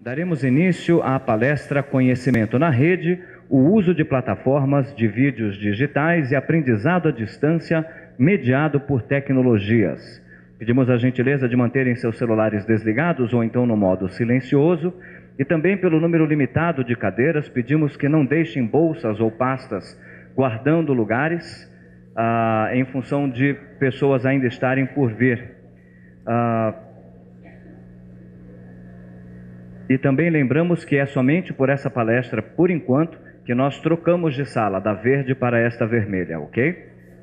Daremos início à palestra Conhecimento na Rede, o uso de plataformas de vídeos digitais e aprendizado à distância mediado por tecnologias. Pedimos a gentileza de manterem seus celulares desligados ou então no modo silencioso, e também pelo número limitado de cadeiras, pedimos que não deixem bolsas ou pastas guardando lugares, em função de pessoas ainda estarem por vir. E também lembramos que é somente por essa palestra, por enquanto, que nós trocamos de sala, da verde para esta vermelha, ok?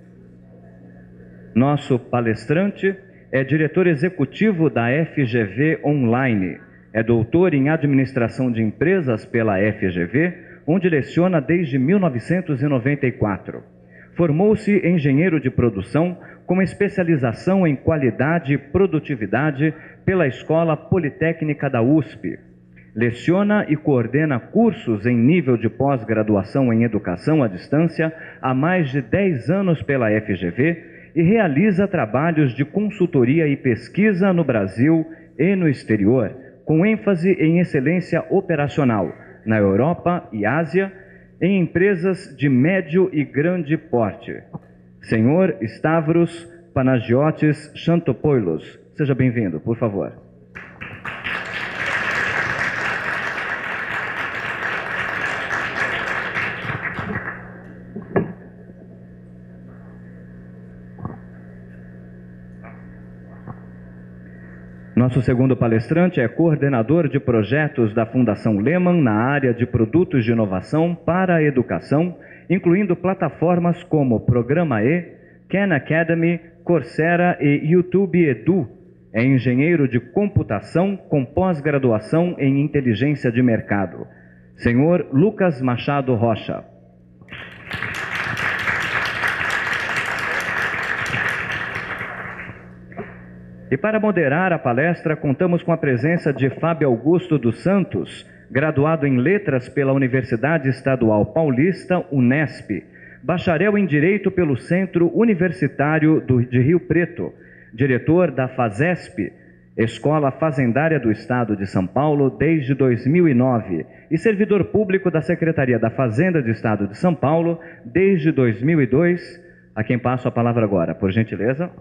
Nosso palestrante é diretor executivo da FGV Online, é doutor em administração de empresas pela FGV, onde leciona desde 1994. Formou-se engenheiro de produção com especialização em qualidade e produtividade pela Escola Politécnica da USP. Leciona e coordena cursos em nível de pós-graduação em educação à distância há mais de 10 anos pela FGV e realiza trabalhos de consultoria e pesquisa no Brasil e no exterior, com ênfase em excelência operacional na Europa e Ásia, em empresas de médio e grande porte. Senhor Stavros Panagiotis Chantopoulos, seja bem-vindo, por favor. Nosso segundo palestrante é coordenador de projetos da Fundação Lehman na área de produtos de inovação para a educação, incluindo plataformas como Programa E, Khan Academy, Coursera e YouTube Edu. É engenheiro de computação com pós-graduação em inteligência de mercado. Senhor Lucas Machado Rocha. E para moderar a palestra, contamos com a presença de Fábio Augusto dos Santos, graduado em Letras pela Universidade Estadual Paulista, Unesp, bacharel em Direito pelo Centro Universitário de Rio Preto, diretor da FASESP, Escola Fazendária do Estado de São Paulo, desde 2009, e servidor público da Secretaria da Fazenda do Estado de São Paulo, desde 2002, a quem passo a palavra agora, por gentileza.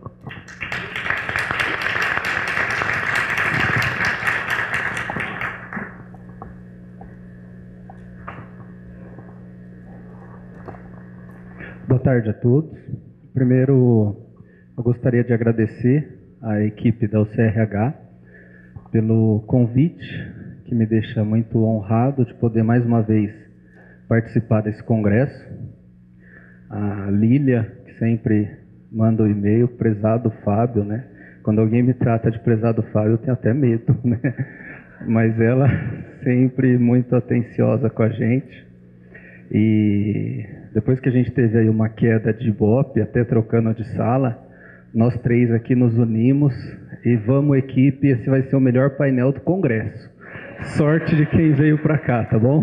Boa tarde a todos. Primeiro, eu gostaria de agradecer à equipe da UCRH pelo convite, que me deixa muito honrado de poder mais uma vez participar desse congresso. A Lília, que sempre manda o e-mail, prezado Fábio, né? Quando alguém me trata de prezado Fábio, eu tenho até medo, né? Mas ela sempre muito atenciosa com a gente. E depois que a gente teve aí uma queda de Ibope, até trocando de sala, nós três aqui nos unimos e vamos, equipe, esse vai ser o melhor painel do Congresso. Sorte de quem veio para cá, tá bom?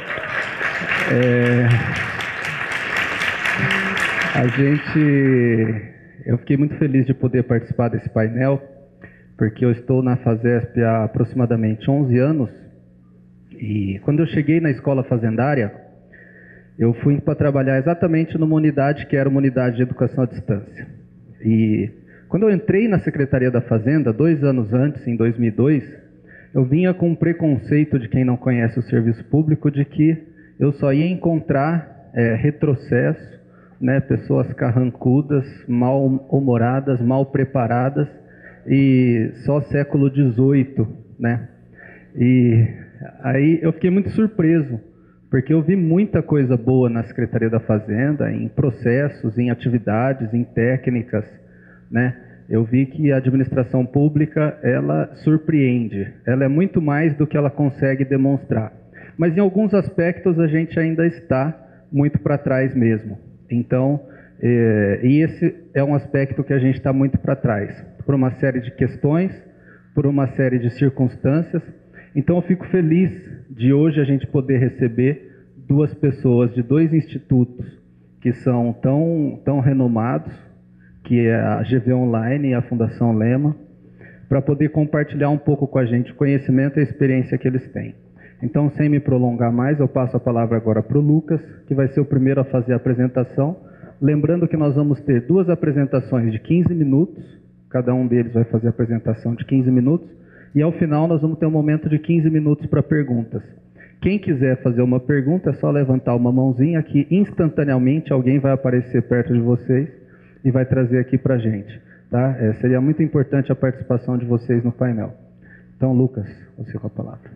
Eu fiquei muito feliz de poder participar desse painel, porque eu estou na FASESP há aproximadamente 11 anos, e quando eu cheguei na escola fazendária, eu fui para trabalhar exatamente numa unidade que era uma unidade de educação à distância. E quando eu entrei na Secretaria da Fazenda, 2 anos antes, em 2002, eu vinha com um preconceito de quem não conhece o serviço público, de que eu só ia encontrar retrocesso, né, pessoas carrancudas, mal-humoradas, mal preparadas, e só século XVIII, né? E aí eu fiquei muito surpreso, porque eu vi muita coisa boa na Secretaria da Fazenda, em processos, em atividades, em técnicas, né? Eu vi que a administração pública, ela surpreende, ela é muito mais do que ela consegue demonstrar. Mas em alguns aspectos a gente ainda está muito para trás mesmo. Então, e esse é um aspecto que a gente está muito para trás, por uma série de questões, por uma série de circunstâncias. Então eu fico feliz de hoje a gente poder receber 2 pessoas de 2 institutos que são tão renomados, que é a GV Online e a Fundação Lehman, para poder compartilhar um pouco com a gente o conhecimento e a experiência que eles têm. Então, sem me prolongar mais, eu passo a palavra agora para o Lucas, que vai ser o primeiro a fazer a apresentação. Lembrando que nós vamos ter 2 apresentações de 15 minutos, cada um deles vai fazer a apresentação de 15 minutos, e ao final nós vamos ter um momento de 15 minutos para perguntas. Quem quiser fazer uma pergunta é só levantar uma mãozinha que instantaneamente alguém vai aparecer perto de vocês e vai trazer aqui para a gente. Tá? Seria muito importante a participação de vocês no painel. Então, Lucas, você com a palavra.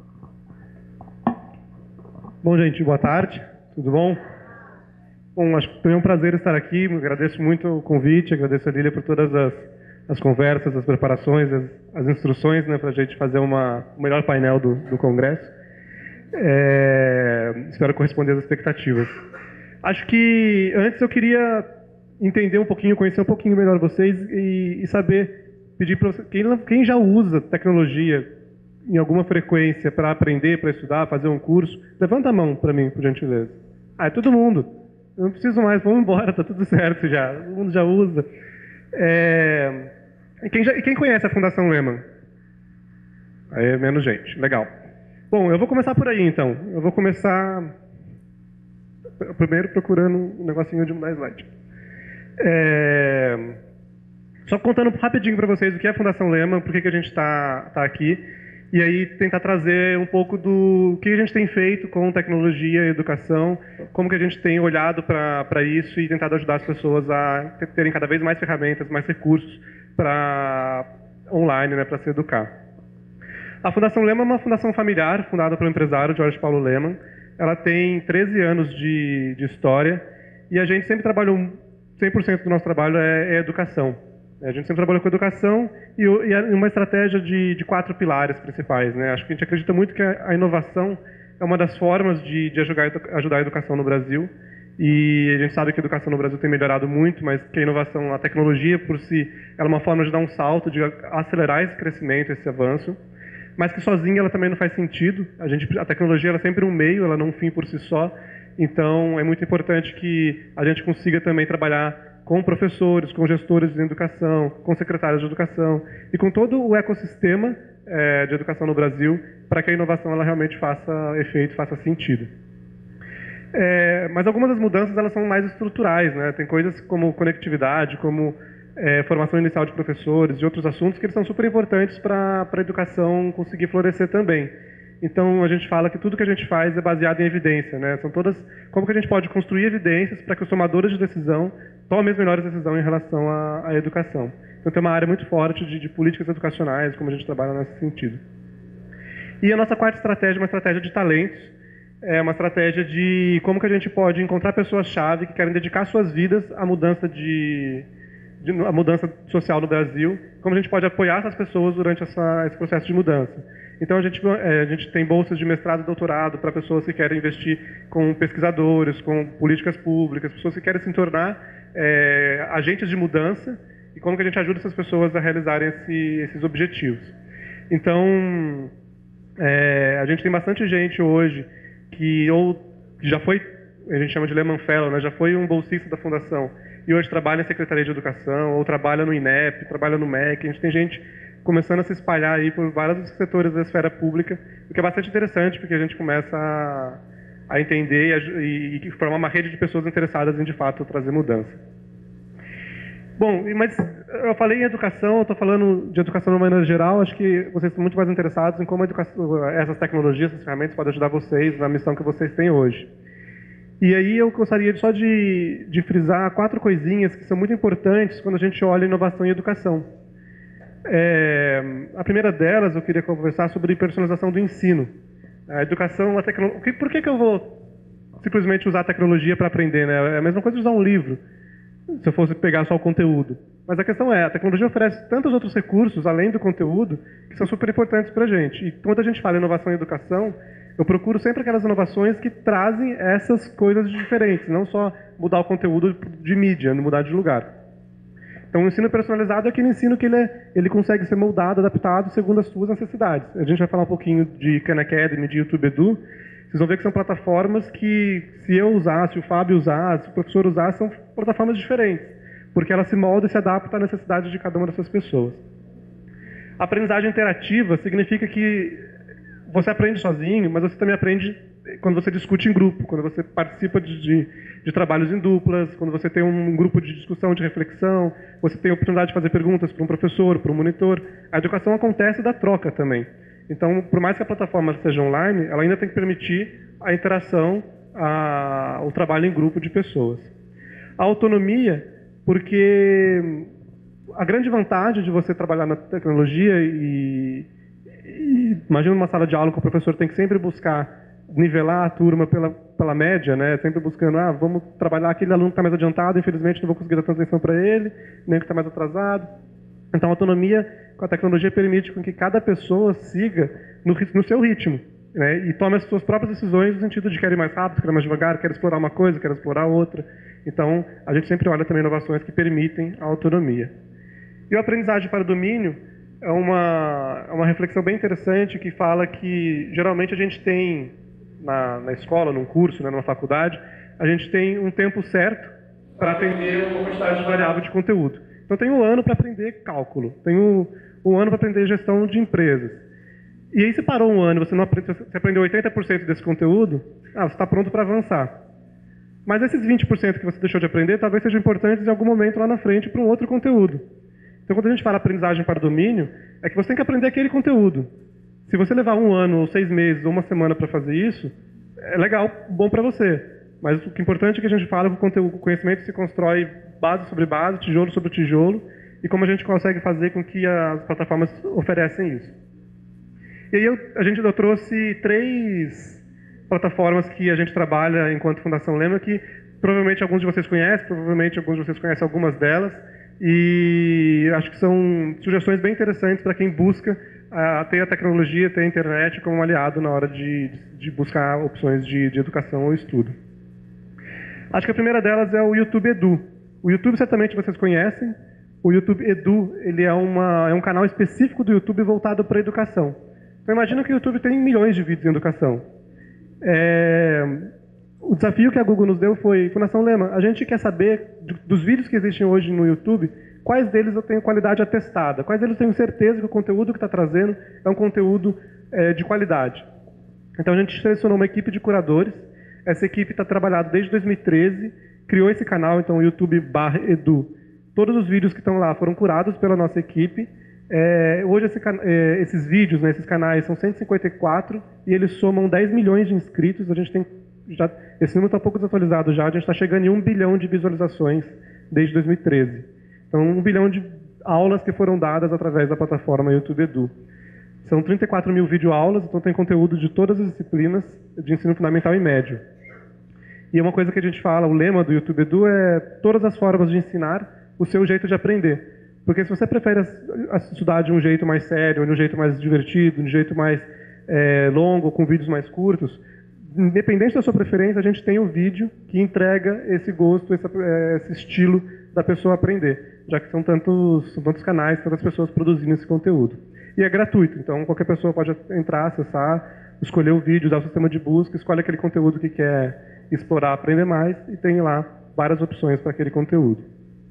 Bom, gente, boa tarde, tudo bom? Bom, acho que foi um prazer estar aqui, agradeço muito o convite, agradeço a Lília por todas as conversas, as preparações, as instruções, né, para a gente fazer o melhor painel do Congresso. Espero corresponder às expectativas. Acho que antes eu queria entender um pouquinho, conhecer um pouquinho melhor vocês e saber, pedir para vocês, quem já usa tecnologia em alguma frequência para aprender, para estudar, fazer um curso, levanta a mão para mim, por gentileza. É todo mundo. Eu não preciso mais, vamos embora, tá tudo certo já. Todo mundo já usa. Quem conhece a Fundação Lehman? Aí menos gente, legal. Bom, eu vou começar por aí então. Eu vou começar primeiro procurando um negocinho de mudar slide. Só contando rapidinho para vocês o que é a Fundação Lehman, por que a gente está aqui. E aí tentar trazer um pouco do que a gente tem feito com tecnologia e educação, como que a gente tem olhado para isso e tentado ajudar as pessoas a terem cada vez mais ferramentas, mais recursos para online, né, para se educar. A Fundação Lehman é uma fundação familiar, fundada pelo empresário Jorge Paulo Lehman. Ela tem 13 anos de história e a gente sempre trabalhou, 100% do nosso trabalho é educação. A gente sempre trabalhou com educação e uma estratégia de 4 pilares principais, né? Acho que a gente acredita muito que a inovação é uma das formas de ajudar a educação no Brasil. E a gente sabe que a educação no Brasil tem melhorado muito, mas que a inovação, a tecnologia por si, ela é uma forma de dar um salto, de acelerar esse crescimento, esse avanço. Mas que sozinha ela também não faz sentido. A tecnologia ela é sempre um meio, ela não é um fim por si só. Então é muito importante que a gente consiga também trabalhar com professores, com gestores de educação, com secretários de educação e com todo o ecossistema de educação no Brasil para que a inovação ela realmente faça efeito, faça sentido. Mas algumas das mudanças elas são mais estruturais, né? Tem coisas como conectividade, como formação inicial de professores e outros assuntos que eles são super importantes para a educação conseguir florescer também. Então, a gente fala que tudo que a gente faz é baseado em evidência, né? São todas como que a gente pode construir evidências para que os tomadores de decisão tomem as melhores decisões em relação à educação. Então, tem uma área muito forte de políticas educacionais, como a gente trabalha nesse sentido. E a nossa quarta estratégia é uma estratégia de talentos, é uma estratégia de como que a gente pode encontrar pessoas-chave que querem dedicar suas vidas à mudança a mudança social no Brasil, como a gente pode apoiar essas pessoas durante esse processo de mudança. Então, a gente tem bolsas de mestrado e doutorado para pessoas que querem investir com pesquisadores, com políticas públicas, pessoas que querem se tornar agentes de mudança e como que a gente ajuda essas pessoas a realizarem esses objetivos. Então, a gente tem bastante gente hoje que já foi, a gente chama de Lehman Fellow, né, já foi um bolsista da Fundação e hoje trabalha em Secretaria de Educação, ou trabalha no INEP, trabalha no MEC. A gente tem gente começando a se espalhar aí por vários setores da esfera pública, o que é bastante interessante, porque a gente começa a entender e formar uma rede de pessoas interessadas em, de fato, trazer mudança. Bom, mas eu falei em educação, eu estou falando de educação de uma maneira geral, acho que vocês estão muito mais interessados em como essas tecnologias, essas ferramentas podem ajudar vocês na missão que vocês têm hoje. E aí eu gostaria só de frisar 4 coisinhas que são muito importantes quando a gente olha inovação em educação. A primeira delas, eu queria conversar sobre personalização do ensino. A educação, a tecnologia. Por que eu vou simplesmente usar a tecnologia para aprender, né? É a mesma coisa de usar um livro, se eu fosse pegar só o conteúdo. Mas a questão a tecnologia oferece tantos outros recursos, além do conteúdo, que são super importantes para a gente. E quando a gente fala em inovação em educação, eu procuro sempre aquelas inovações que trazem essas coisas diferentes, não só mudar o conteúdo de mídia, mudar de lugar. Então, o ensino personalizado é aquele ensino que ele consegue ser moldado, adaptado segundo as suas necessidades. A gente vai falar um pouquinho de Khan Academy, de YouTube Edu. Vocês vão ver que são plataformas que, se eu usar, se o Fábio usar, se o professor usar, são plataformas diferentes, porque ela se molda e se adapta à necessidade de cada uma dessas pessoas. A aprendizagem interativa significa que você aprende sozinho, mas você também aprende quando você discute em grupo, quando você participa de trabalhos em duplas, quando você tem um grupo de discussão, de reflexão, você tem a oportunidade de fazer perguntas para um professor, para um monitor. A educação acontece da troca também. Então, por mais que a plataforma seja online, ela ainda tem que permitir a interação, o trabalho em grupo de pessoas. A autonomia, porque a grande vantagem de você trabalhar na tecnologia imagina uma sala de aula que o professor tem que sempre buscar nivelar a turma pela média, né? Sempre buscando, vamos trabalhar aquele aluno que está mais adiantado, infelizmente não vou conseguir dar tanta atenção para ele, nem o que está mais atrasado. Então a autonomia com a tecnologia permite com que cada pessoa siga no seu ritmo, né? E tome as suas próprias decisões no sentido de quer ir mais rápido, quer ir mais devagar, quer explorar uma coisa, quer explorar outra. Então a gente sempre olha também inovações que permitem a autonomia. E o aprendizagem para domínio é uma reflexão bem interessante que fala que geralmente a gente tem na escola, num curso, né, numa faculdade, a gente tem um tempo certo para atender uma quantidade variável de conteúdo. Então tem um ano para aprender cálculo, tem um ano para aprender gestão de empresas. E aí se parou um ano, você aprendeu 80% desse conteúdo, você está pronto para avançar. Mas esses 20% que você deixou de aprender talvez sejam importantes em algum momento lá na frente para um outro conteúdo. Então quando a gente fala aprendizagem para domínio, é que você tem que aprender aquele conteúdo. Se você levar um ano, ou 6 meses, ou uma semana para fazer isso, é legal, bom para você. Mas o que é importante é que a gente fala que o conhecimento se constrói base sobre base, tijolo sobre tijolo, e como a gente consegue fazer com que as plataformas oferecem isso. E aí eu trouxe 3 plataformas que a gente trabalha enquanto Fundação Lema, que provavelmente alguns de vocês conhecem, provavelmente alguns de vocês conhecem algumas delas, e acho que são sugestões bem interessantes para quem busca ter a tecnologia, ter a internet como um aliado na hora de buscar opções de educação ou estudo. Acho que a primeira delas é o YouTube Edu. O YouTube certamente vocês conhecem. O YouTube Edu ele é um canal específico do YouTube voltado para a educação. Então imagina que o YouTube tem milhões de vídeos em educação. O desafio que a Google nos deu foi, Fundação Lema, a gente quer saber dos vídeos que existem hoje no YouTube, quais deles eu tenho qualidade atestada, quais deles eu tenho certeza que o conteúdo que está trazendo é um conteúdo de qualidade. Então a gente selecionou uma equipe de curadores, essa equipe está trabalhando desde 2013, criou esse canal, então YouTube/Edu. Todos os vídeos que estão lá foram curados pela nossa equipe. Hoje esses vídeos, né, esses canais são 154 e eles somam 10 milhões de inscritos. A gente tem esse número está um pouco desatualizado já, a gente está chegando em 1 bilhão de visualizações desde 2013. Então 1 bilhão de aulas que foram dadas através da plataforma YouTube Edu. São 34 mil videoaulas, então tem conteúdo de todas as disciplinas de ensino fundamental e médio. E uma coisa que a gente fala, o lema do YouTube Edu é todas as formas de ensinar o seu jeito de aprender. Porque se você prefere estudar de um jeito mais sério, de um jeito mais divertido, de um jeito mais longo, com vídeos mais curtos, independente da sua preferência, a gente tem um vídeo que entrega esse gosto, esse estilo da pessoa aprender, já que são tantos canais, tantas pessoas produzindo esse conteúdo. E é gratuito, então qualquer pessoa pode entrar, acessar, escolher o vídeo, usar o sistema de busca, escolhe aquele conteúdo que quer explorar, aprender mais, e tem lá várias opções para aquele conteúdo.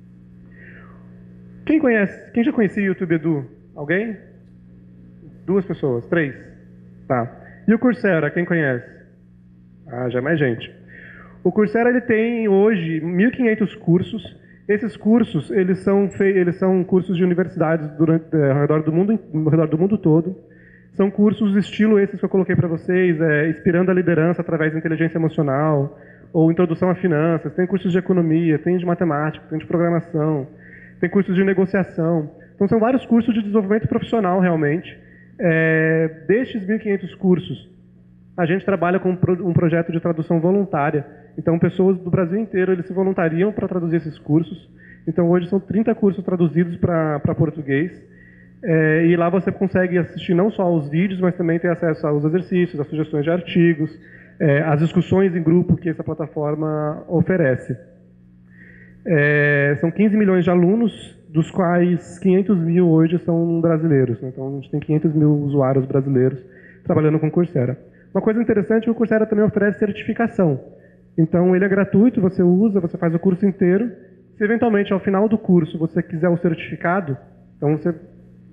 Quem já conhecia o YouTube Edu? Alguém? 2 pessoas, 3? Tá. E o Coursera, quem conhece? Já é mais gente. O Coursera ele tem hoje 1.500 cursos. Esses cursos eles são cursos de universidades ao redor do mundo todo. São cursos estilo esses que eu coloquei para vocês, inspirando a liderança através da inteligência emocional, ou introdução a finanças. Tem cursos de economia, tem de matemática, tem de programação, tem cursos de negociação. Então são vários cursos de desenvolvimento profissional realmente. Destes 1.500 cursos, a gente trabalha com um projeto de tradução voluntária. Então, pessoas do Brasil inteiro eles se voluntariam para traduzir esses cursos. Então, hoje são 30 cursos traduzidos para português. E lá você consegue assistir não só aos vídeos, mas também ter acesso aos exercícios, às sugestões de artigos, às discussões em grupo que essa plataforma oferece. São 15 milhões de alunos, dos quais 500 mil hoje são brasileiros. Então, a gente tem 500 mil usuários brasileiros trabalhando com o Coursera. Uma coisa interessante é que o Coursera também oferece certificação. Então, ele é gratuito, você usa, você faz o curso inteiro. Se, eventualmente, ao final do curso, você quiser o certificado, então você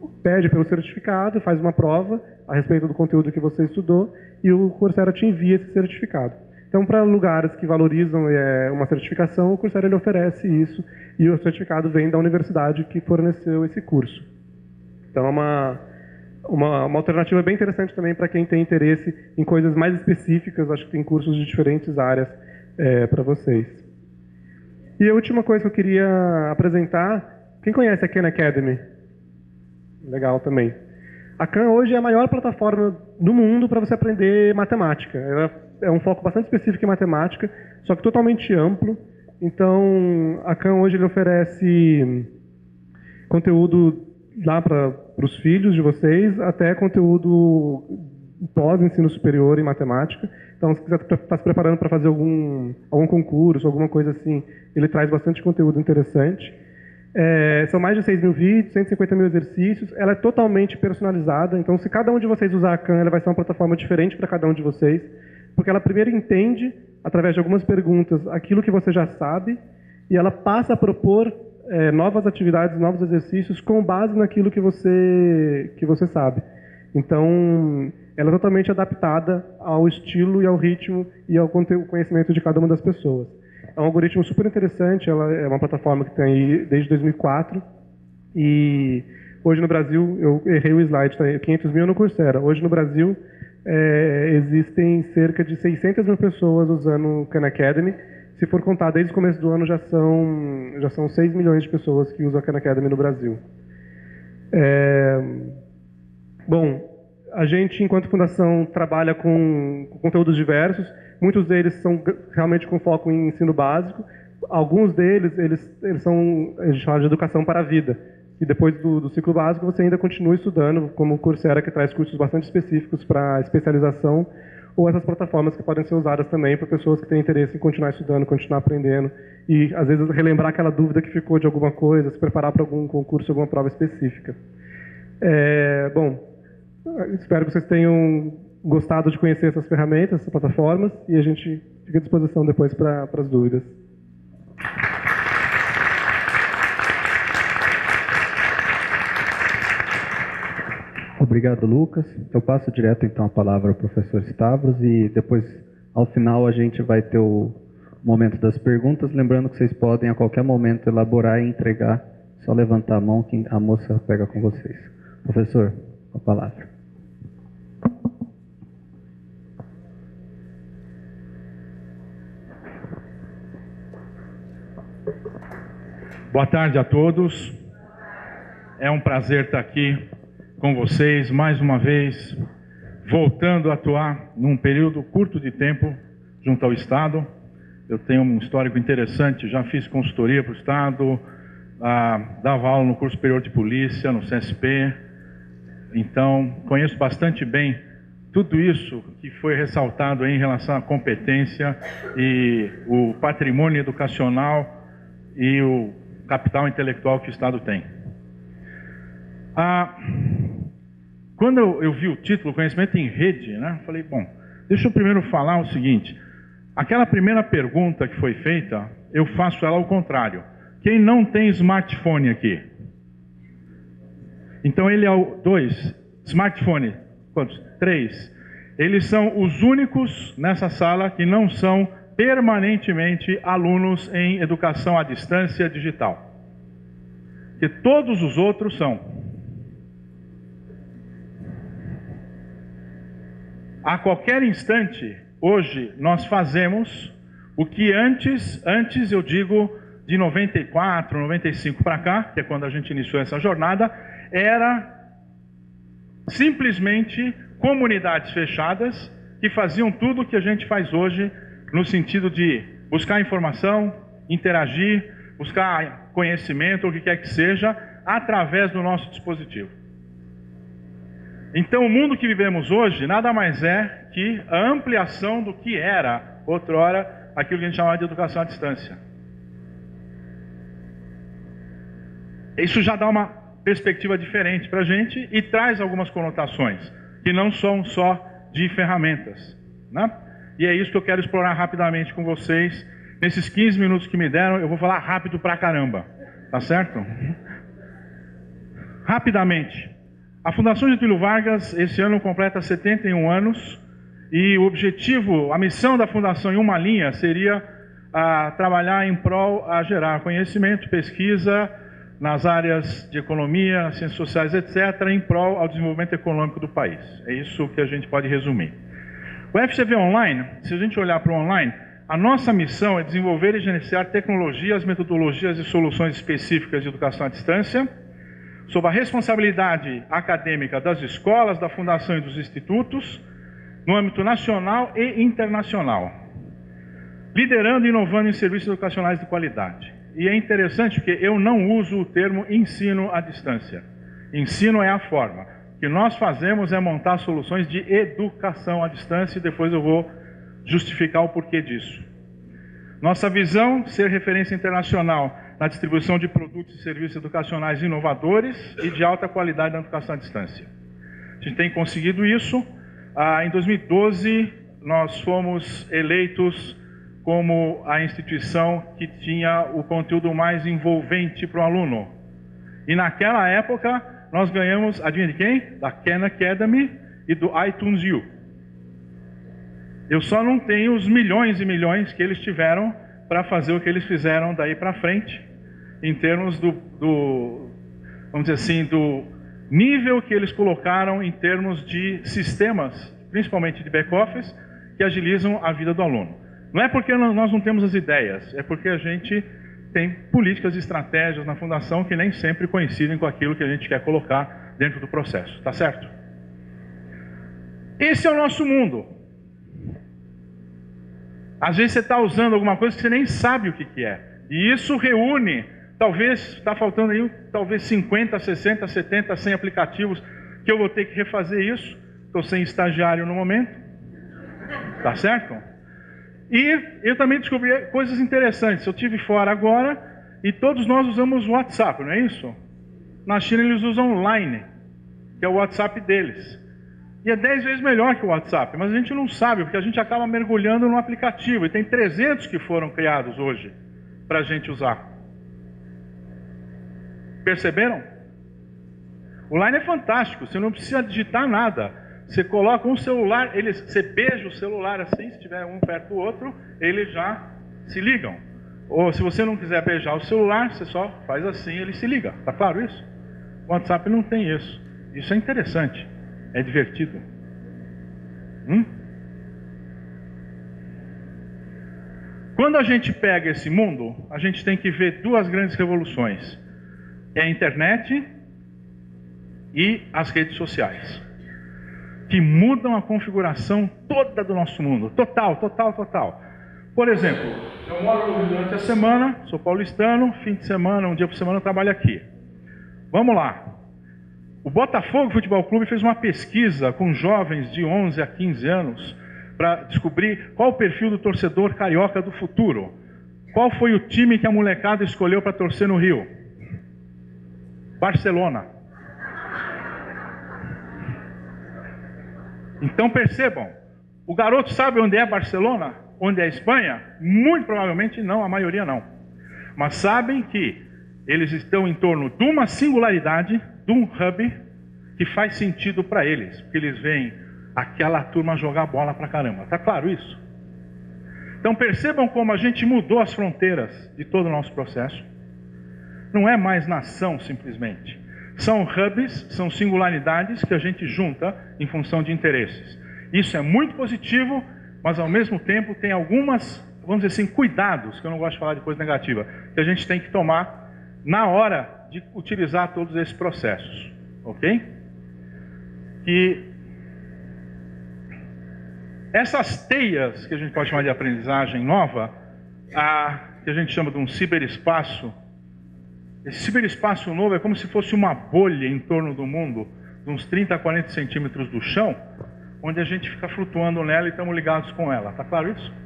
pede pelo certificado, faz uma prova a respeito do conteúdo que você estudou e o Coursera te envia esse certificado. Então, para lugares que valorizam uma certificação, o Coursera ele oferece isso e o certificado vem da universidade que forneceu esse curso. Então, é uma alternativa bem interessante também para quem tem interesse em coisas mais específicas. Acho que tem cursos de diferentes áreas para vocês. E a última coisa que eu queria apresentar, quem conhece a Khan Academy? Legal também. A Khan hoje é a maior plataforma do mundo para você aprender matemática. Ela é um foco bastante específico em matemática, só que totalmente amplo. Então, a Khan hoje ele oferece conteúdo lá para os filhos de vocês, até conteúdo pós-ensino superior em matemática. Então, se quiser estar se preparando para fazer algum concurso, alguma coisa assim, ele traz bastante conteúdo interessante. São mais de 6 mil vídeos, 150 mil exercícios. Ela é totalmente personalizada. Então, se cada um de vocês usar a Khan, ela vai ser uma plataforma diferente para cada um de vocês. Porque ela primeiro entende, através de algumas perguntas, aquilo que você já sabe, e ela passa a propor novas atividades, novos exercícios com base naquilo que você sabe. Então, ela é totalmente adaptada ao estilo e ao ritmo e ao conhecimento de cada uma das pessoas. É um algoritmo super interessante, ela é uma plataforma que tem aí desde 2004 e hoje no Brasil, eu errei o slide, tá? 500 mil no Coursera. Hoje no Brasil existem cerca de 600 mil pessoas usando o Khan Academy. Se for contar desde o começo do ano, já são 6 milhões de pessoas que usam a Khan Academy no Brasil. Bom, a gente, enquanto fundação, trabalha com conteúdos diversos. Muitos deles são realmente com foco em ensino básico. Alguns deles, eles são, a gente chama de educação para a vida. E depois do ciclo básico, você ainda continua estudando, como o Coursera, que traz cursos bastante específicos para especialização, ou essas plataformas que podem ser usadas também para pessoas que têm interesse em continuar estudando, continuar aprendendo, e às vezes relembrar aquela dúvida que ficou de alguma coisa, se preparar para algum concurso, alguma prova específica. Bom, espero que vocês tenham gostado de conhecer essas ferramentas, essas plataformas, e a gente fica à disposição depois para as dúvidas. Obrigado, Lucas. Eu passo direto, então, a palavra ao professor Stavros e depois, ao final, a gente vai ter o momento das perguntas. Lembrando que vocês podem, a qualquer momento, elaborar e entregar. Só levantar a mão que a moça pega com vocês. Professor, a palavra. Boa tarde a todos. É um prazer estar aqui com vocês mais uma vez, voltando a atuar num período curto de tempo junto ao Estado. Eu tenho um histórico interessante, já fiz consultoria para o Estado, dava aula no curso superior de polícia, no CSP, então conheço bastante bem tudo isso que foi ressaltado em relação à competência e o patrimônio educacional e o capital intelectual que o Estado tem. Quando eu vi o título, Conhecimento em Rede, né, falei, bom, deixa eu primeiro falar o seguinte, aquela primeira pergunta que foi feita, eu faço ela ao contrário. Quem não tem smartphone aqui? Então ele é o 2, smartphone, quantos? 3. Eles são os únicos nessa sala que não são permanentemente alunos em educação à distância digital. Que todos os outros são. A qualquer instante, hoje, nós fazemos o que antes eu digo de 94, 95 para cá, que é quando a gente iniciou essa jornada, era simplesmente comunidades fechadas que faziam tudo o que a gente faz hoje no sentido de buscar informação, interagir, buscar conhecimento, ou o que quer que seja, através do nosso dispositivo. Então, o mundo que vivemos hoje nada mais é que a ampliação do que era, outrora, aquilo que a gente chamava de educação à distância. Isso já dá uma perspectiva diferente para a gente e traz algumas conotações, que não são só de ferramentas, né? E é isso que eu quero explorar rapidamente com vocês. Nesses 15 minutos que me deram, eu vou falar rápido pra caramba, tá certo? Rapidamente. A Fundação Getúlio Vargas, esse ano, completa 71 anos, e o objetivo, a missão da Fundação em uma linha seria trabalhar em prol a gerar conhecimento, pesquisa nas áreas de economia, ciências sociais, etc., em prol ao desenvolvimento econômico do país. É isso que a gente pode resumir. O FGV Online, se a gente olhar para o online, a nossa missão é desenvolver e gerenciar tecnologias, metodologias e soluções específicas de educação à distância, sob a responsabilidade acadêmica das escolas, da Fundação e dos institutos, no âmbito nacional e internacional, liderando e inovando em serviços educacionais de qualidade. E é interessante porque eu não uso o termo ensino à distância. Ensino é a forma. O que nós fazemos é montar soluções de educação à distância e depois eu vou justificar o porquê disso. Nossa visão, ser referência internacional na distribuição de produtos e serviços educacionais inovadores e de alta qualidade na educação à distância. A gente tem conseguido isso. Em 2012, nós fomos eleitos como a instituição que tinha o conteúdo mais envolvente para o aluno. E naquela época, nós ganhamos, adivinha de quem? Da Khan Academy e do iTunes U. Eu só não tenho os milhões e milhões que eles tiveram para fazer o que eles fizeram daí para frente, em termos vamos dizer assim, do nível que eles colocaram em termos de sistemas, principalmente de back-office, que agilizam a vida do aluno. Não é porque nós não temos as ideias, é porque a gente tem políticas e estratégias na Fundação que nem sempre coincidem com aquilo que a gente quer colocar dentro do processo, tá certo? Esse é o nosso mundo. Às vezes você está usando alguma coisa que você nem sabe o que é. E isso reúne, talvez, está faltando aí, talvez 50, 60, 70, 100 aplicativos que eu vou ter que refazer isso. Estou sem estagiário no momento. Tá certo? E eu também descobri coisas interessantes. Eu estive fora agora e todos nós usamos o WhatsApp, não é isso? Na China eles usam Line, que é o WhatsApp deles. E é 10 vezes melhor que o WhatsApp, mas a gente não sabe, porque a gente acaba mergulhando no aplicativo. E tem 300 que foram criados hoje para a gente usar. Perceberam? O Line é fantástico, você não precisa digitar nada. Você coloca um celular, você beija o celular assim, se tiver um perto do outro, eles já se ligam. Ou se você não quiser beijar o celular, você só faz assim, ele se liga. Tá claro isso? O WhatsApp não tem isso. Isso é interessante. É divertido. Quando a gente pega esse mundo, a gente tem que ver duas grandes revoluções. É a internet e as redes sociais, que mudam a configuração toda do nosso mundo. Total, total, total. Por exemplo, eu moro no Rio durante a semana, sou paulistano, fim de semana, um dia por semana eu trabalho aqui. Vamos lá. O Botafogo Futebol Clube fez uma pesquisa com jovens de 11 a 15 anos para descobrir qual o perfil do torcedor carioca do futuro. Qual foi o time que a molecada escolheu para torcer no Rio? Barcelona. Então percebam, o garoto sabe onde é Barcelona? Onde é Espanha? Muito provavelmente não, a maioria não. Mas sabem que eles estão em torno de uma singularidade, de um hub que faz sentido para eles, porque eles veem aquela turma jogar bola pra caramba. Tá claro isso? Então percebam como a gente mudou as fronteiras de todo o nosso processo. Não é mais nação simplesmente. São hubs, são singularidades que a gente junta em função de interesses. Isso é muito positivo, mas ao mesmo tempo tem algumas, vamos dizer assim, cuidados, que eu não gosto de falar de coisa negativa, que a gente tem que tomar na hora de utilizar todos esses processos, ok? E essas teias, que a gente pode chamar de aprendizagem nova, que a gente chama de um ciberespaço, esse ciberespaço novo é como se fosse uma bolha em torno do mundo, de uns 30 a 40 centímetros do chão, onde a gente fica flutuando nela e estamos ligados com ela. Tá claro isso?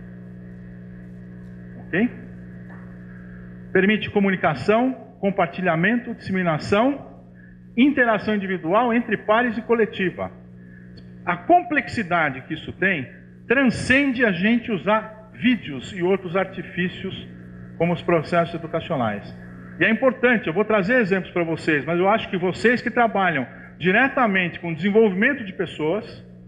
Ok? Permite comunicação, compartilhamento, disseminação, interação individual entre pares e coletiva. A complexidade que isso tem transcende a gente usar vídeos e outros artifícios como os processos educacionais. E é importante, eu vou trazer exemplos para vocês, mas eu acho que vocês que trabalham diretamente com o desenvolvimento de pessoas,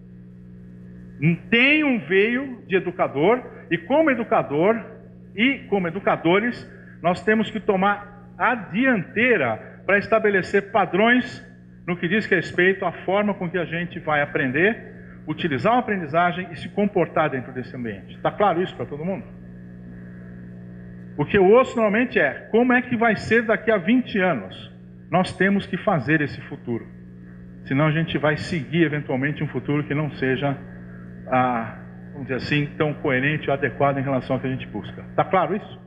tem um veio de educador, e como educador e como educadores, nós temos que tomar a dianteira para estabelecer padrões no que diz respeito à forma com que a gente vai aprender, utilizar a aprendizagem e se comportar dentro desse ambiente. Está claro isso para todo mundo? O que eu ouço normalmente é, como é que vai ser daqui a 20 anos? Nós temos que fazer esse futuro. Senão a gente vai seguir eventualmente um futuro que não seja, vamos dizer assim, tão coerente ou adequado em relação ao que a gente busca. Está claro isso?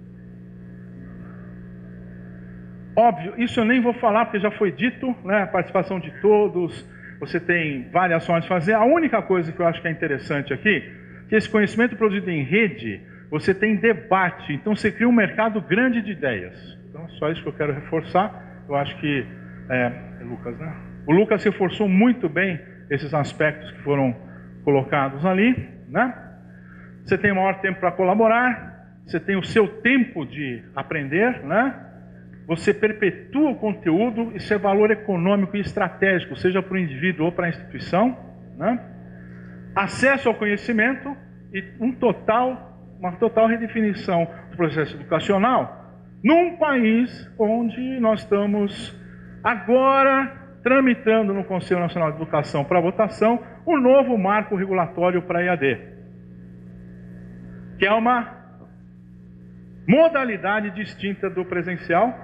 Óbvio, isso eu nem vou falar porque já foi dito, né? A participação de todos, você tem variações de fazer. A única coisa que eu acho que é interessante aqui, que esse conhecimento produzido em rede, você tem debate, então você cria um mercado grande de ideias. Então, só isso que eu quero reforçar. Eu acho que é Lucas, né? O Lucas reforçou muito bem esses aspectos que foram colocados ali, né? Você tem maior tempo para colaborar, você tem o seu tempo de aprender, né? Você perpetua o conteúdo, isso é valor econômico e estratégico, seja para o indivíduo ou para a instituição, né? Acesso ao conhecimento e uma total redefinição do processo educacional num país onde nós estamos agora tramitando no Conselho Nacional de Educação para votação o novo marco regulatório para EAD, que é uma modalidade distinta do presencial,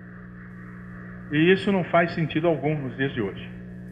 e isso não faz sentido algum nos dias de hoje.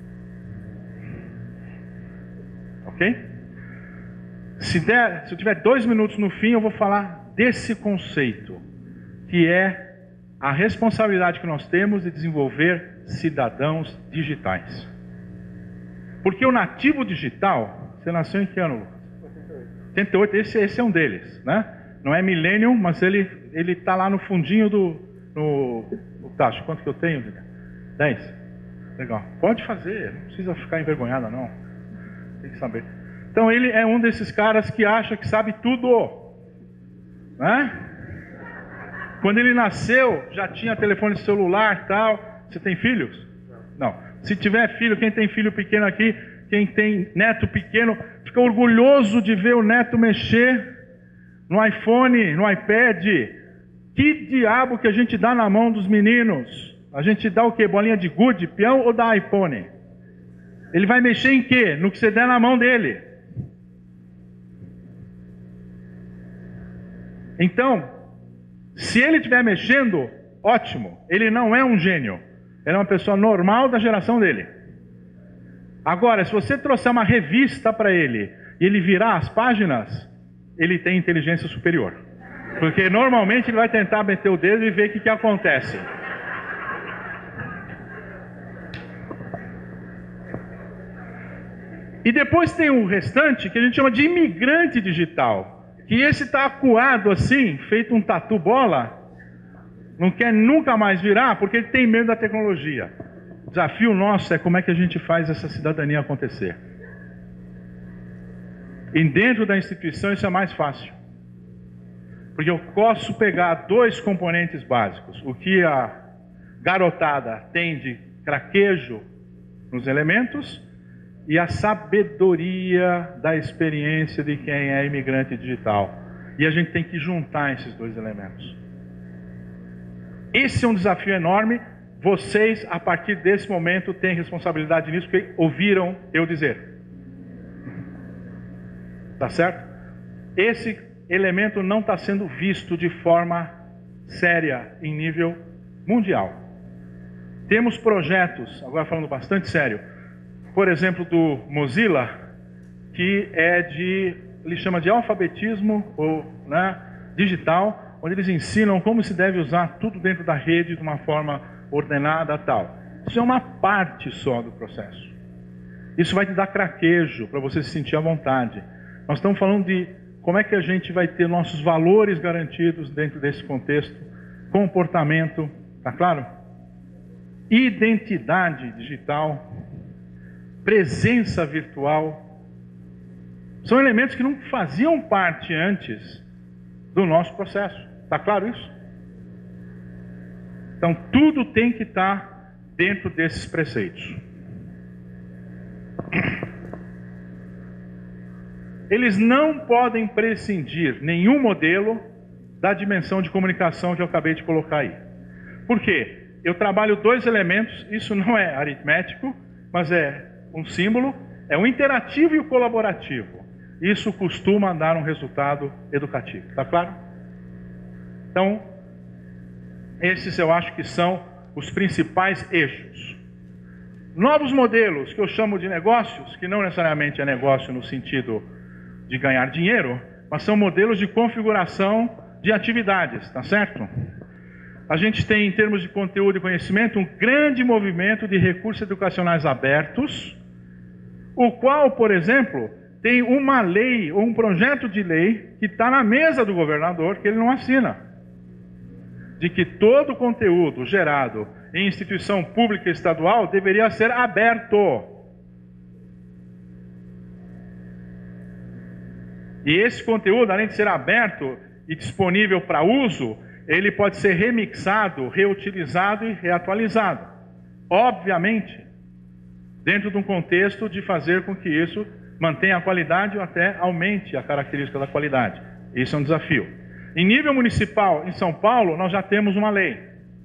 Ok? Se eu tiver 2 minutos no fim, eu vou falar desse conceito, que é a responsabilidade que nós temos de desenvolver cidadãos digitais. Porque o nativo digital, você nasceu em que ano, Lucas? 88, esse é um deles, né? Não é millennium, mas ele está lá no fundinho no tacho. Quanto que eu tenho? 10. Legal. Pode fazer, não precisa ficar envergonhada não. Tem que saber. Então ele é um desses caras que acha que sabe tudo, né? Quando ele nasceu, já tinha telefone celular e tal. Você tem filhos? Não. Se tiver filho, quem tem filho pequeno aqui, quem tem neto pequeno, fica orgulhoso de ver o neto mexer no iPhone, no iPad. Que diabo que a gente dá na mão dos meninos? A gente dá o quê? Bolinha de gude, peão ou dá iPhone? Ele vai mexer em quê? No que você der na mão dele. Então, se ele estiver mexendo, ótimo. Ele não é um gênio. Ele é uma pessoa normal da geração dele. Agora, se você trouxer uma revista para ele e ele virar as páginas, ele tem inteligência superior. Porque normalmente ele vai tentar meter o dedo e ver o que acontece. E depois tem o restante que a gente chama de imigrante digital. Que esse está acuado assim, feito um tatu bola, não quer nunca mais virar porque ele tem medo da tecnologia. O desafio nosso é como é que a gente faz essa cidadania acontecer. E dentro da instituição isso é mais fácil. Porque eu posso pegar 2 componentes básicos. O que a garotada tem de craquejo nos elementos e a sabedoria da experiência de quem é imigrante digital. E a gente tem que juntar esses 2 elementos. Esse é um desafio enorme. Vocês, a partir desse momento, têm responsabilidade nisso, porque ouviram eu dizer. Tá certo? Esse elemento não está sendo visto de forma séria em nível mundial. Temos projetos, agora falando bastante sério, por exemplo do Mozilla, que ele chama de alfabetismo ou, né, digital, onde eles ensinam como se deve usar tudo dentro da rede de uma forma ordenada tal. Isso é uma parte só do processo. Isso vai te dar craquejo para você se sentir à vontade. Nós estamos falando de como é que a gente vai ter nossos valores garantidos dentro desse contexto, comportamento, tá claro? Identidade digital, presença virtual, são elementos que não faziam parte antes do nosso processo. Tá claro isso? Então tudo tem que estar dentro desses preceitos. Eles não podem prescindir nenhum modelo da dimensão de comunicação que eu acabei de colocar aí. Por quê? Eu trabalho dois elementos, isso não é aritmético, mas é um símbolo, é o interativo e o colaborativo. Isso costuma dar um resultado educativo, tá claro? Então, esses eu acho que são os principais eixos. Novos modelos que eu chamo de negócios, que não necessariamente é negócio no sentido de ganhar dinheiro, mas são modelos de configuração de atividades, tá certo? A gente tem, em termos de conteúdo e conhecimento, um grande movimento de recursos educacionais abertos, o qual, por exemplo, tem uma lei ou um projeto de lei que está na mesa do governador, que ele não assina, de que todo o conteúdo gerado em instituição pública estadual deveria ser aberto. E esse conteúdo, além de ser aberto e disponível para uso, ele pode ser remixado, reutilizado e reatualizado. Obviamente, dentro de um contexto de fazer com que isso mantenha a qualidade ou até aumente a característica da qualidade. Isso é um desafio. Em nível municipal, em São Paulo, nós já temos uma lei.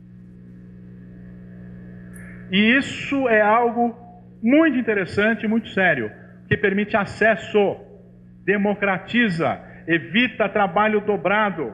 E isso é algo muito interessante e muito sério, que permite acesso, democratiza, evita trabalho dobrado.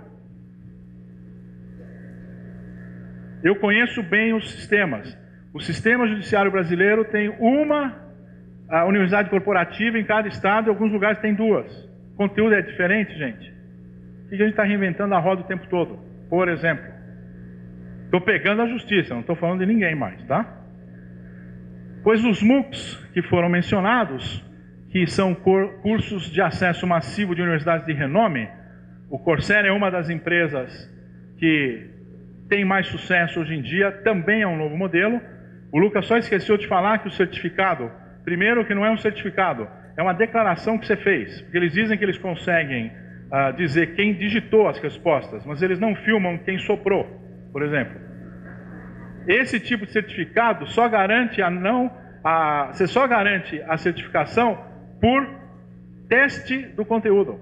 Eu conheço bem os sistemas. O sistema judiciário brasileiro tem uma universidade corporativa em cada estado, em alguns lugares tem duas. O conteúdo é diferente, gente. Por que a gente está reinventando a roda o tempo todo? Por exemplo, estou pegando a justiça, não estou falando de ninguém mais, tá? Pois os MOOCs que foram mencionados, que são cursos de acesso massivo de universidades de renome, o Coursera é uma das empresas que tem mais sucesso hoje em dia, também é um novo modelo. O Lucas só esqueceu de falar que o certificado, primeiro que não é um certificado, é uma declaração que você fez, porque eles dizem que eles conseguem dizer quem digitou as respostas, mas eles não filmam quem soprou, por exemplo. Esse tipo de certificado só garante você só garante a certificação por teste do conteúdo.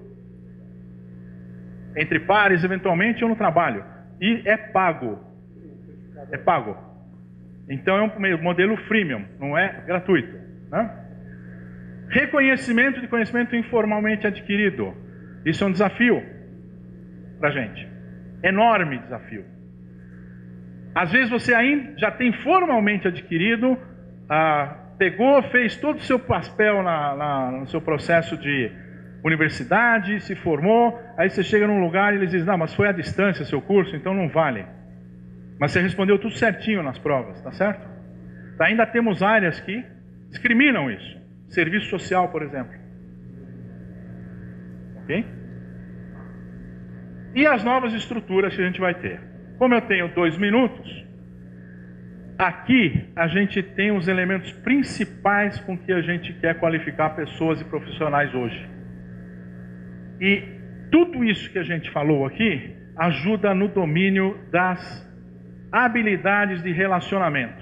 Entre pares, eventualmente, ou no trabalho. E é pago. É pago. Então é um modelo freemium, não é gratuito, né? Reconhecimento de conhecimento informalmente adquirido. Isso é um desafio para a gente. Enorme desafio. Às vezes você ainda já tem formalmente adquirido, pegou, fez todo o seu papel no seu processo de universidade, se formou, aí você chega num lugar e eles dizem, não, mas foi à distância seu curso, então não vale. Mas você respondeu tudo certinho nas provas, tá certo? Ainda temos áreas que discriminam isso. Serviço social, por exemplo. Ok? E as novas estruturas que a gente vai ter. Como eu tenho 2 minutos, aqui a gente tem os elementos principais com que a gente quer qualificar pessoas e profissionais hoje. E tudo isso que a gente falou aqui ajuda no domínio das habilidades de relacionamento.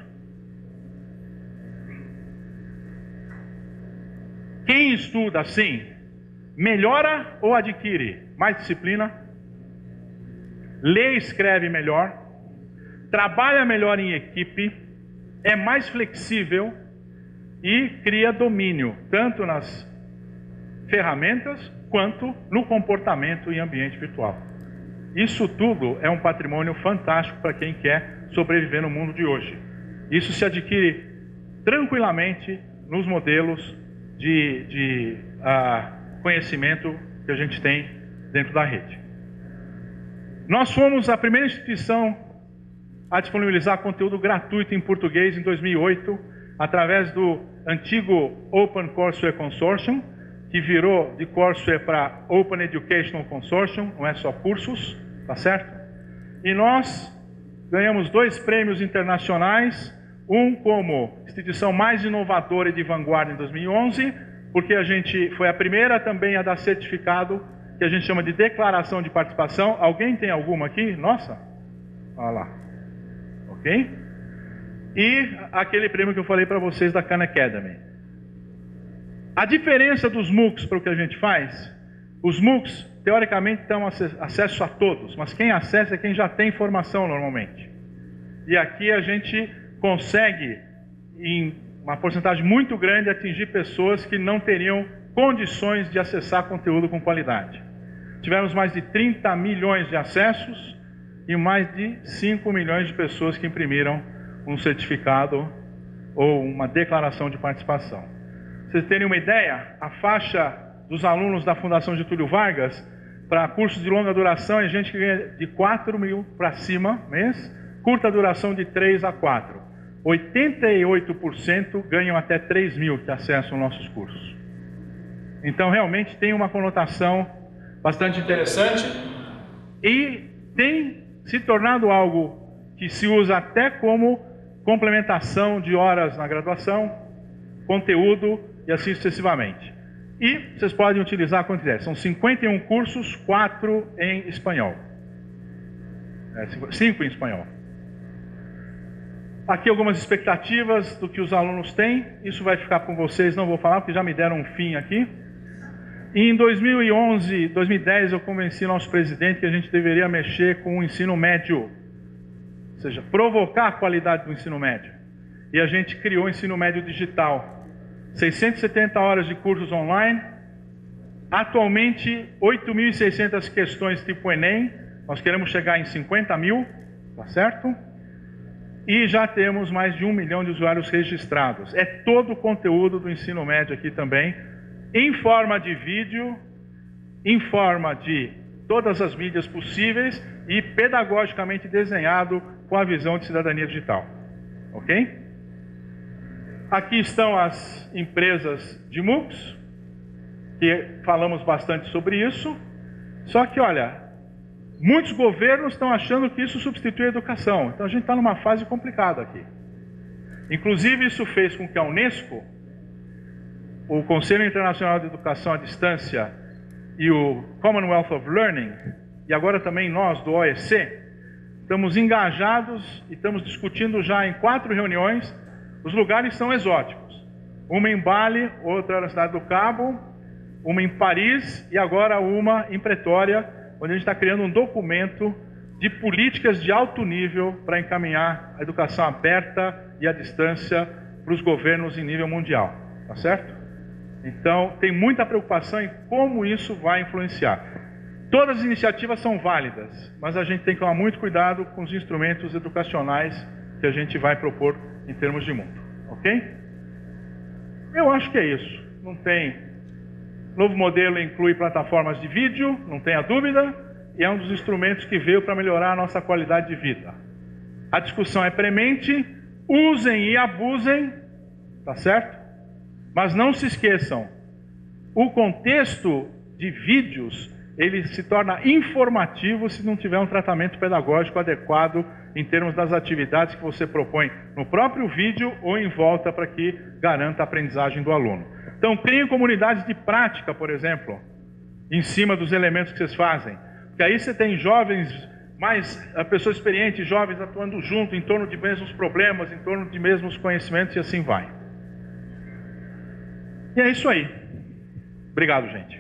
Quem estuda assim, melhora ou adquire mais disciplina, lê e escreve melhor, trabalha melhor em equipe, é mais flexível e cria domínio, tanto nas ferramentas quanto no comportamento em ambiente virtual. Isso tudo é um patrimônio fantástico para quem quer sobreviver no mundo de hoje. Isso se adquire tranquilamente nos modelos de conhecimento que a gente tem dentro da rede. Nós fomos a primeira instituição a disponibilizar conteúdo gratuito em português em 2008, através do antigo Open Courseware Consortium, que virou de Courseware para Open Educational Consortium, não é só cursos, tá certo? E nós ganhamos 2 prêmios internacionais, um como instituição mais inovadora e de vanguarda em 2011, porque a gente foi a primeira também a dar certificado, que a gente chama de declaração de participação. Alguém tem alguma aqui? Nossa? Olha lá. Ok? e aquele prêmio que eu falei para vocês da Khan Academy. A diferença dos MOOCs para o que a gente faz, os MOOCs, teoricamente, dão acesso a todos, mas quem acessa é quem já tem formação normalmente. E aqui a gente consegue, em uma porcentagem muito grande, atingir pessoas que não teriam condições de acessar conteúdo com qualidade. Tivemos mais de 30 milhões de acessos e mais de 5 milhões de pessoas que imprimiram um certificado ou uma declaração de participação. Pra vocês terem uma ideia, a faixa dos alunos da Fundação Getúlio Vargas para cursos de longa duração é gente que ganha de 4 mil para cima mês, curta duração de 3 a 4. 88% ganham até 3 mil que acessam nossos cursos. Então realmente tem uma conotação bastante interessante e tem se tornado algo que se usa até como complementação de horas na graduação, conteúdo e assim sucessivamente. E vocês podem utilizar quanto quiser. São 51 cursos, 4 em espanhol. 5 em espanhol. Aqui algumas expectativas do que os alunos têm. Isso vai ficar com vocês, não vou falar porque já me deram um fim aqui. E em 2011, 2010 eu convenci nosso presidente que a gente deveria mexer com o ensino médio. Ou seja, provocar a qualidade do ensino médio. E a gente criou o ensino médio digital. 670 horas de cursos online. Atualmente, 8.600 questões tipo Enem. Nós queremos chegar em 50 mil, tá certo? E já temos mais de 1 milhão de usuários registrados. É todo o conteúdo do ensino médio aqui também, em forma de vídeo, em forma de todas as mídias possíveis e pedagogicamente desenhado com a visão de cidadania digital. Ok? Aqui estão as empresas de MOOCs, que falamos bastante sobre isso. Só que, olha, muitos governos estão achando que isso substitui a educação. Então a gente está numa fase complicada aqui. Inclusive isso fez com que a Unesco, o Conselho Internacional de Educação à Distância e o Commonwealth of Learning, e agora também nós do OEC, estamos engajados e estamos discutindo já em 4 reuniões. Os lugares são exóticos. Uma em Bali, outra na Cidade do Cabo, uma em Paris e agora uma em Pretória, onde a gente está criando um documento de políticas de alto nível para encaminhar a educação aberta e à distância para os governos em nível mundial. Tá certo? Então, tem muita preocupação em como isso vai influenciar. Todas as iniciativas são válidas, mas a gente tem que tomar muito cuidado com os instrumentos educacionais que a gente vai propor em termos de mundo. Ok? Eu acho que é isso. Não tem... Novo modelo inclui plataformas de vídeo, não tenha dúvida, e é um dos instrumentos que veio para melhorar a nossa qualidade de vida. A discussão é premente, usem e abusem, tá certo? Mas não se esqueçam, o contexto de vídeos, ele se torna informativo se não tiver um tratamento pedagógico adequado em termos das atividades que você propõe no próprio vídeo ou em volta para que garanta a aprendizagem do aluno. Então, criem comunidades de prática, por exemplo, em cima dos elementos que vocês fazem. Porque aí você tem jovens, pessoas experientes, jovens atuando junto, em torno de mesmos problemas, em torno de mesmos conhecimentos e assim vai. E é isso aí. Obrigado, gente.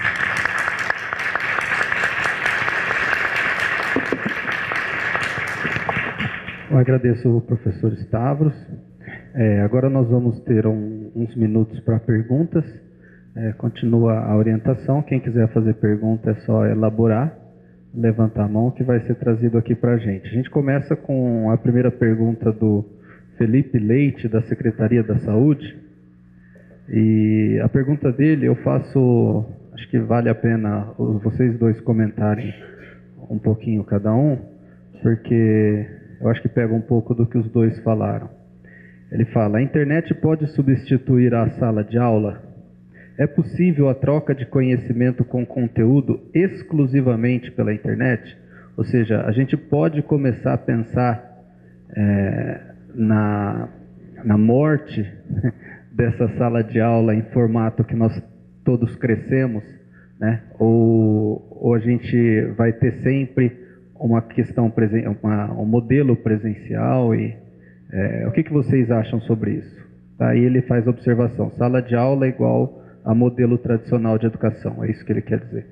Eu agradeço ao professor Stavros. Agora nós vamos ter uns minutos para perguntas. Continua a orientação. Quem quiser fazer pergunta é só elaborar, levantar a mão que vai ser trazido aqui para a gente. A gente começa com a primeira pergunta do Felipe Leite, da Secretaria da Saúde. E a pergunta dele eu faço, acho que vale a pena vocês dois comentarem um pouquinho cada um, porque eu acho que pega um pouco do que os dois falaram. Ele fala: a internet pode substituir a sala de aula? É possível a troca de conhecimento com conteúdo exclusivamente pela internet? Ou seja, a gente pode começar a pensar na morte dessa sala de aula em formato que nós todos crescemos, né? Ou a gente vai ter sempre uma questão um modelo presencial e O que vocês acham sobre isso? Aí ele faz a observação: sala de aula é igual a modelo tradicional de educação. É isso que ele quer dizer.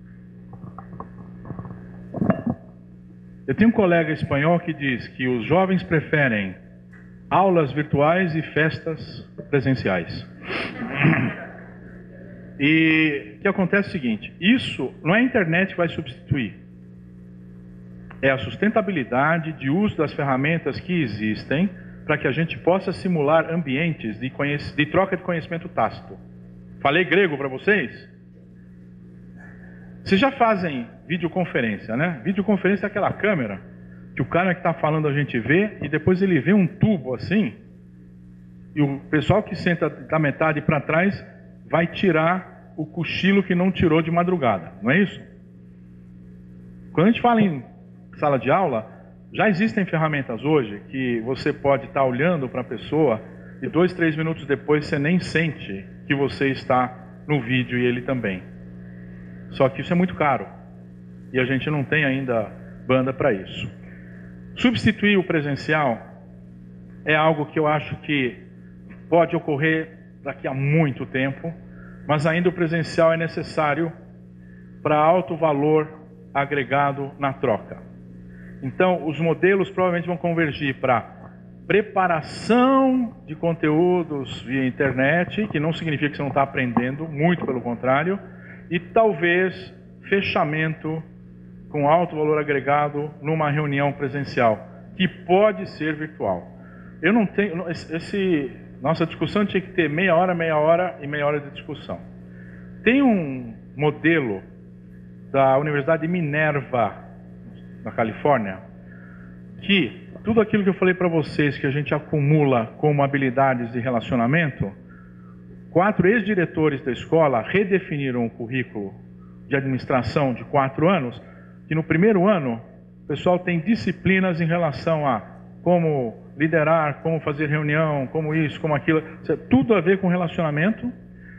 Eu tenho um colega espanhol que diz que os jovens preferem aulas virtuais e festas presenciais. E o que acontece é o seguinte: isso não é a internet que vai substituir. É a sustentabilidade de uso das ferramentas que existem para que a gente possa simular ambientes de troca de conhecimento tácito. Falei grego para vocês? Vocês já fazem videoconferência, né? Videoconferência é aquela câmera que o cara que está falando a gente vê e depois ele vê um tubo assim e o pessoal que senta da metade para trás vai tirar o cochilo que não tirou de madrugada, não é isso? Quando a gente fala em sala de aula, já existem ferramentas hoje que você pode estar olhando para a pessoa e 2, 3 minutos depois você nem sente que você está no vídeo e ele também. Só que isso é muito caro e a gente não tem ainda banda para isso. Substituir o presencial é algo que eu acho que pode ocorrer daqui a muito tempo, mas ainda o presencial é necessário para alto valor agregado na troca. Então, os modelos provavelmente vão convergir para preparação de conteúdos via internet, que não significa que você não está aprendendo, muito pelo contrário, e talvez fechamento com alto valor agregado numa reunião presencial, que pode ser virtual. Eu não tenho... Nossa discussão tinha que ter meia hora e meia hora de discussão. Tem um modelo da Universidade de Minerva, na Califórnia, que tudo aquilo que eu falei para vocês que a gente acumula como habilidades de relacionamento, 4 ex-diretores da escola redefiniram o currículo de administração de 4 anos, que no primeiro ano o pessoal tem disciplinas em relação a como liderar, como fazer reunião, como isso, como aquilo, tudo a ver com relacionamento,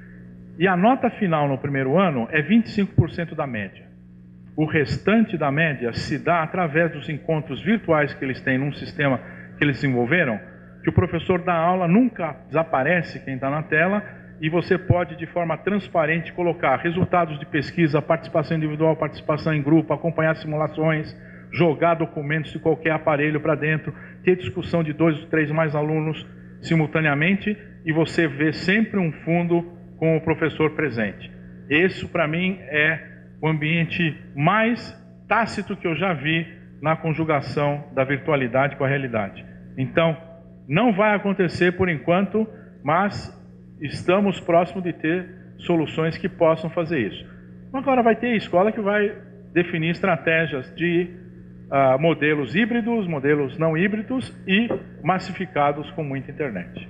e a nota final no primeiro ano é 25% da média. O restante da média se dá através dos encontros virtuais que eles têm num sistema que eles desenvolveram, que o professor dá aula, nunca desaparece quem está na tela, e você pode de forma transparente colocar resultados de pesquisa, participação individual, participação em grupo, acompanhar simulações, jogar documentos de qualquer aparelho para dentro, ter discussão de 2 ou 3 mais alunos simultaneamente, e você vê sempre um fundo com o professor presente. Esse, para mim, é o ambiente mais tácito que eu já vi na conjugação da virtualidade com a realidade. Então, não vai acontecer por enquanto, mas estamos próximos de ter soluções que possam fazer isso. Agora vai ter escola que vai definir estratégias de modelos híbridos, modelos não híbridos e massificados com muita internet.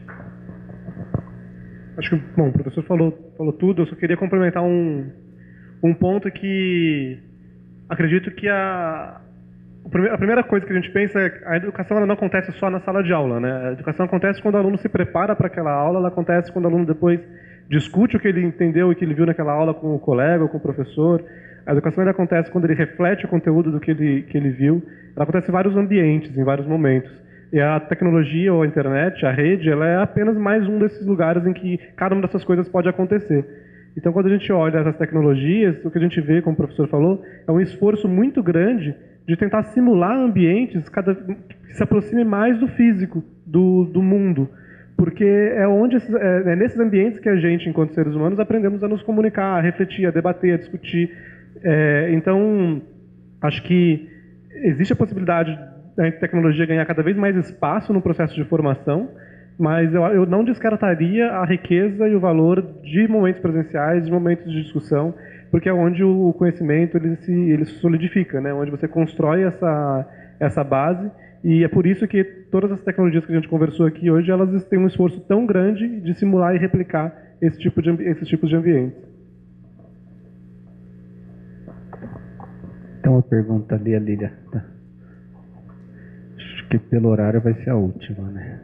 Acho que, bom, o professor falou tudo. Eu só queria complementar um ponto que acredito que a primeira coisa que a gente pensa é que a educação ela não acontece só na sala de aula, né? A educação acontece quando o aluno se prepara para aquela aula, ela acontece quando o aluno depois discute o que ele entendeu e que ele viu naquela aula com o colega ou com o professor. A educação ainda acontece quando ele reflete o conteúdo do que ele viu. Ela acontece em vários ambientes, em vários momentos. E a tecnologia ou a internet, a rede, ela é apenas mais um desses lugares em que cada uma dessas coisas pode acontecer. Então, quando a gente olha essas tecnologias, o que a gente vê, como o professor falou, é um esforço muito grande de tentar simular ambientes que se aproxime mais do físico, do mundo. Porque é nesses ambientes que a gente, enquanto seres humanos, aprendemos a nos comunicar, a refletir, a debater, a discutir. Então, acho que existe a possibilidade da tecnologia ganhar cada vez mais espaço no processo de formação, mas eu não descartaria a riqueza e o valor de momentos presenciais, de momentos de discussão, porque é onde o conhecimento ele se solidifica, né? Onde você constrói essa base, e é por isso que todas as tecnologias que a gente conversou aqui hoje, elas têm um esforço tão grande de simular e replicar esses tipos de ambientes. Tem uma pergunta ali, a Lília. Acho que pelo horário vai ser a última, né?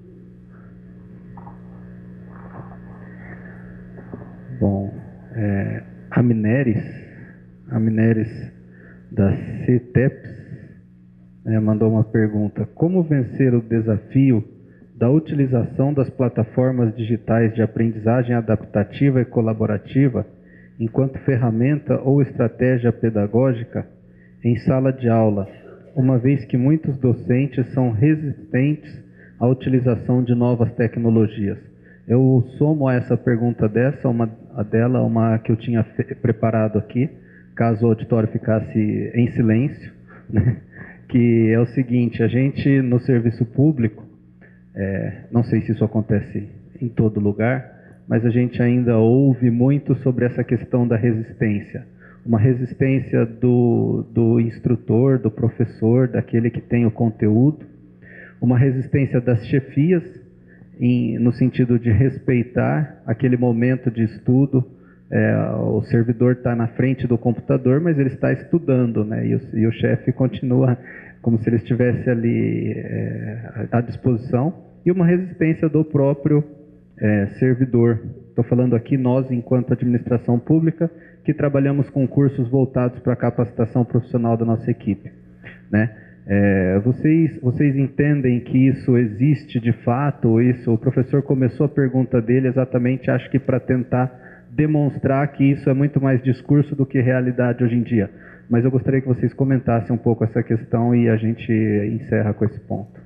Bom, a Mineres da CETEPS, mandou uma pergunta: como vencer o desafio da utilização das plataformas digitais de aprendizagem adaptativa e colaborativa enquanto ferramenta ou estratégia pedagógica em sala de aula, uma vez que muitos docentes são resistentes à utilização de novas tecnologias? Eu somo a essa pergunta uma que eu tinha preparado aqui, caso o auditório ficasse em silêncio, né? Que é o seguinte: a gente no serviço público, não sei se isso acontece em todo lugar, mas a gente ainda ouve muito sobre essa questão da resistência. Uma resistência do instrutor, do professor, daquele que tem o conteúdo, uma resistência das chefias, no sentido de respeitar aquele momento de estudo. O servidor está na frente do computador, mas ele está estudando, né? E o chefe continua como se ele estivesse ali à disposição, e uma resistência do próprio servidor. Estou falando aqui nós, enquanto administração pública, que trabalhamos com cursos voltados para a capacitação profissional da nossa equipe, né? Vocês entendem que isso existe de fato? O professor começou a pergunta dele exatamente, acho que para tentar demonstrar que isso é muito mais discurso do que realidade hoje em dia. Mas eu gostaria que vocês comentassem um pouco essa questão e a gente encerra com esse ponto.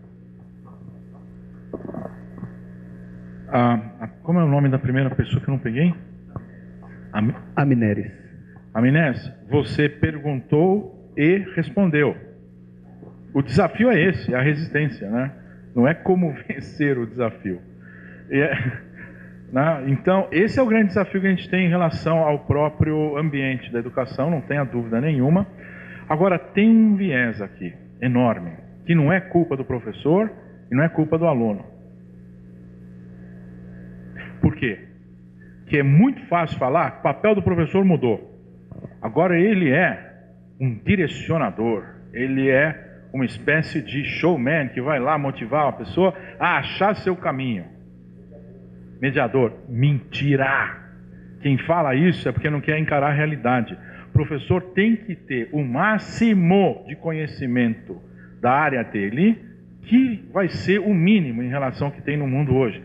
Como é o nome da primeira pessoa que eu não peguei? Amineres. Amineres, você perguntou e respondeu. O desafio é esse, é a resistência, né? Não é como vencer o desafio. Então, esse é o grande desafio que a gente tem em relação ao próprio ambiente da educação, não tenha dúvida nenhuma. Agora, tem um viés aqui, enorme, que não é culpa do professor e não é culpa do aluno. Por quê? Porque é muito fácil falar que o papel do professor mudou. Agora ele é um direcionador, ele é uma espécie de showman que vai lá motivar a pessoa a achar seu caminho. Mediador, mentira! Quem fala isso é porque não quer encarar a realidade. O professor tem que ter o máximo de conhecimento da área dele, que vai ser o mínimo em relação ao que tem no mundo hoje.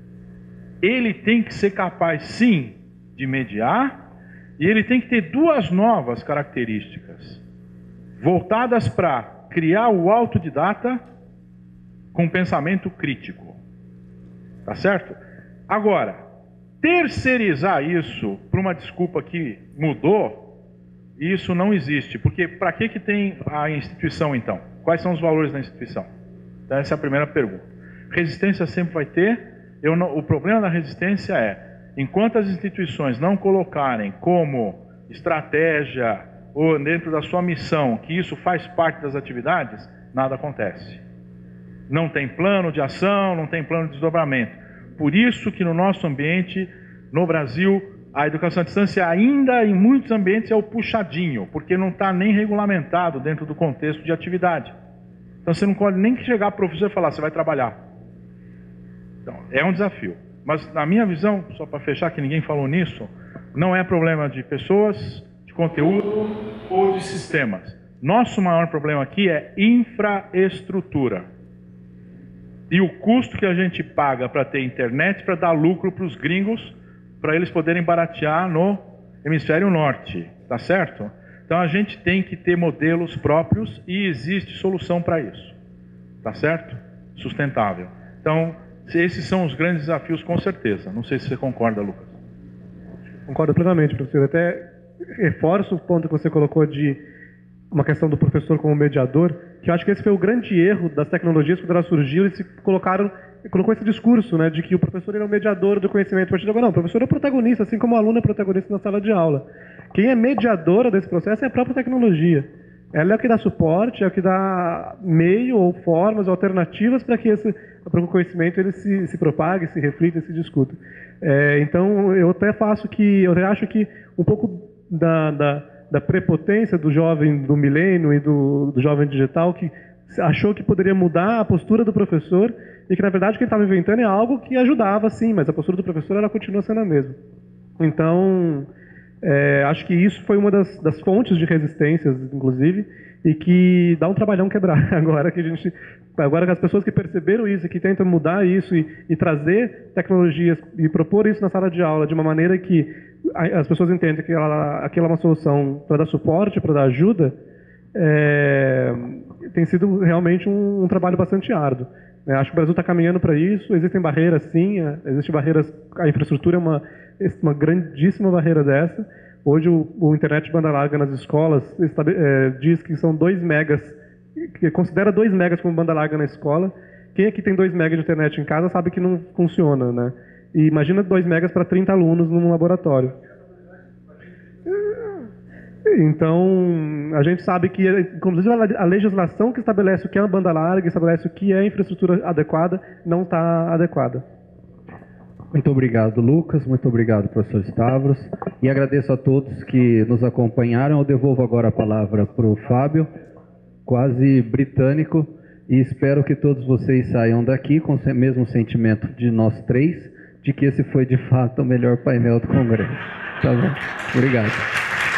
Ele tem que ser capaz, sim, de mediar, e ele tem que ter duas novas características, voltadas para criar o autodidata com pensamento crítico. Tá certo? Agora, terceirizar isso por uma desculpa que mudou, isso não existe. Porque para que tem a instituição, então? Quais são os valores da instituição? Então, essa é a primeira pergunta. Resistência sempre vai ter. O problema da resistência é, enquanto as instituições não colocarem como estratégia ou dentro da sua missão que isso faz parte das atividades, nada acontece. Não tem plano de ação, não tem plano de desdobramento. Por isso que no nosso ambiente, no Brasil, a educação à distância ainda em muitos ambientes é o puxadinho, porque não está nem regulamentado dentro do contexto de atividade. Então você não pode nem chegar para o professor e falar, você vai trabalhar. Então, é um desafio. Mas na minha visão, só para fechar que ninguém falou nisso, não é problema de pessoas, de conteúdo ou de sistemas. Nosso maior problema aqui é infraestrutura. E o custo que a gente paga para ter internet para dar lucro para os gringos, para eles poderem baratear no hemisfério norte, tá certo? Então a gente tem que ter modelos próprios e existe solução para isso, tá certo? Sustentável. Então esses são os grandes desafios, com certeza. Não sei se você concorda, Lucas. Concordo plenamente, professor. Até reforço o ponto que você colocou de uma questão do professor como mediador, que eu acho que esse foi o grande erro das tecnologias quando elas surgiram e se colocou esse discurso, né, de que o professor era o mediador do conhecimento. Não, o professor é o protagonista, assim como o aluno é protagonista na sala de aula. Quem é mediadora desse processo é a própria tecnologia. Ela é o que dá suporte, é o que dá meio ou formas, alternativas para que o conhecimento ele se propague, se reflita, se discuta. Então, eu até acho que um pouco da prepotência do jovem do milênio e do jovem digital, que achou que poderia mudar a postura do professor e que, na verdade, o que ele estava inventando é algo que ajudava, sim, mas a postura do professor ela continua sendo a mesma. Então, Acho que isso foi uma das fontes de resistências, inclusive, e que dá um trabalhão quebrar agora que as pessoas que perceberam isso e que tentam mudar isso e trazer tecnologias e propor isso na sala de aula de uma maneira que as pessoas entendem que aquilo é uma solução para dar suporte, para dar ajuda, tem sido realmente um trabalho bastante árduo. Acho que o Brasil está caminhando para isso. Existem barreiras, sim. Existem barreiras. A infraestrutura é uma grandíssima barreira dessa. Hoje, o internet de banda larga nas escolas diz que são 2 megas, que considera 2 megas como banda larga na escola. Quem aqui tem 2 megas de internet em casa sabe que não funciona, né? E imagina 2 megas para 30 alunos num laboratório. Então, a gente sabe que, inclusive, a legislação que estabelece o que é uma banda larga, estabelece o que é infraestrutura adequada, não está adequada. Muito obrigado, Lucas. Muito obrigado, professor Stavros. E agradeço a todos que nos acompanharam. Eu devolvo agora a palavra para o Fábio, quase britânico, e espero que todos vocês saiam daqui com o mesmo sentimento de nós 3, de que esse foi, de fato, o melhor painel do Congresso. Tá bom? Obrigado.